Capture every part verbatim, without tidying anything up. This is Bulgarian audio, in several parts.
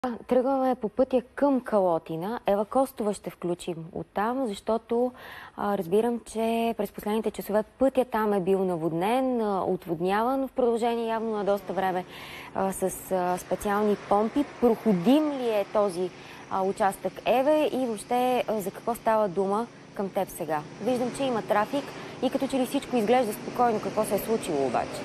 Тръгваме по пътя към Калотина. Ева Костова ще включим оттам, защото а, разбирам, че през последните часове пътя там е бил наводнен, а, отводняван в продължение явно на доста време а, с а, специални помпи. Проходим ли е този а, участък, Еве, и въобще а, за какво става дума към теб сега? Виждам, че има трафик и като че ли всичко изглежда спокойно. Какво се е случило обаче?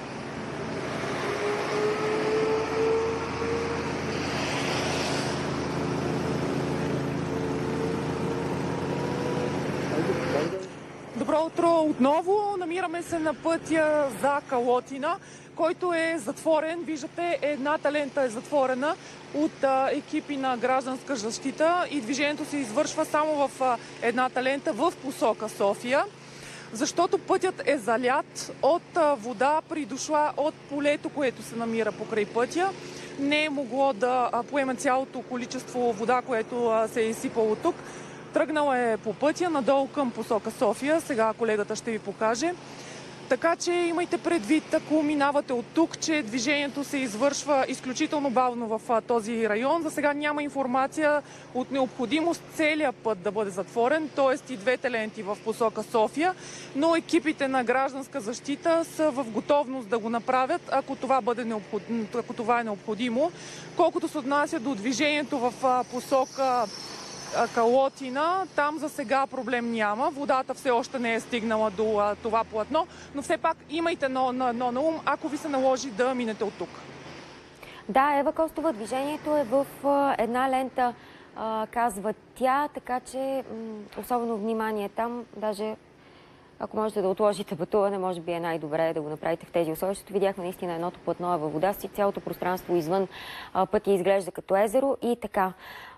Добро утро отново. Намираме се на пътя за Калотина, който е затворен. Виждате, едната лента е затворена от а, екипи на гражданска защита и движението се извършва само в а, едната лента в посока София, защото пътят е залят от а, вода, придошла от полето, което се намира покрай пътя. Не е могло да а, поеме цялото количество вода, което а, се е изсипало тук. Тръгнала е по пътя надолу към посока София. Сега колегата ще ви покаже. Така че имайте предвид, ако минавате от тук, че движението се извършва изключително бавно в този район. За сега няма информация от необходимост целият път да бъде затворен, т.е. и двете ленти в посока София, но екипите на гражданска защита са в готовност да го направят, ако това, бъде необходимо, ако това е необходимо. Колкото се отнася до движението в посока Калотина, там за сега проблем няма. Водата все още не е стигнала до а, това платно, но все пак имайте но, на, но, на ум, ако ви се наложи да минете от тук. Да, Ева Костова, движението е в а, една лента, а, казва тя, така че особено внимание там, даже ако можете да отложите пътуване, може би е най-добре да го направите в тези условия, защото видяхме наистина едното платно е във вода, цялото пространство извън а, пътя изглежда като езеро и така.